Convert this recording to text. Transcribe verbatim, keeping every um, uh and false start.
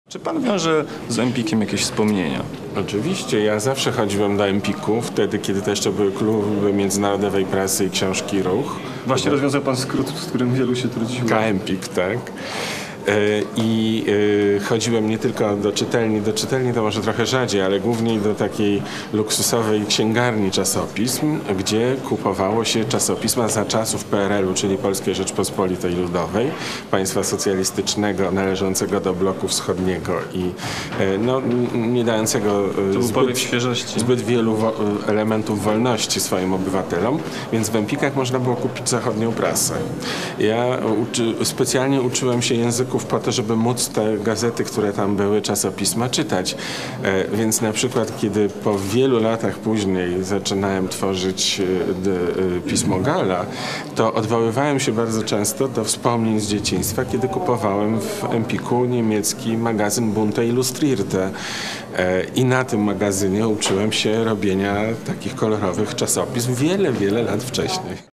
Czy pan wiąże z Empikiem jakieś wspomnienia? Oczywiście, ja zawsze chodziłem do Empiku, wtedy kiedy to jeszcze były kluby międzynarodowej prasy i książki Ruch. Właśnie rozwiązał pan skrót, z którym wielu się trudziło. K-Empik, tak. I chodziłem nie tylko do czytelni, do czytelni to może trochę rzadziej, ale głównie do takiej luksusowej księgarni czasopism, gdzie kupowało się czasopisma za czasów P R L u, czyli Polskiej Rzeczpospolitej Ludowej, państwa socjalistycznego należącego do bloku wschodniego i no, nie dającego zbyt, świeżości. zbyt wielu wo elementów wolności swoim obywatelom, więc w Empikach można było kupić zachodnią prasę. Ja uczy, specjalnie uczyłem się języków po to, żeby móc te gazety, które tam były, czasopisma czytać. E, więc na przykład, kiedy po wielu latach później zaczynałem tworzyć e, pismo Gala, to odwoływałem się bardzo często do wspomnień z dzieciństwa, kiedy kupowałem w Empiku niemiecki magazyn Bunte Illustrierte. E, I na tym magazynie uczyłem się robienia takich kolorowych czasopism wiele, wiele lat wcześniej.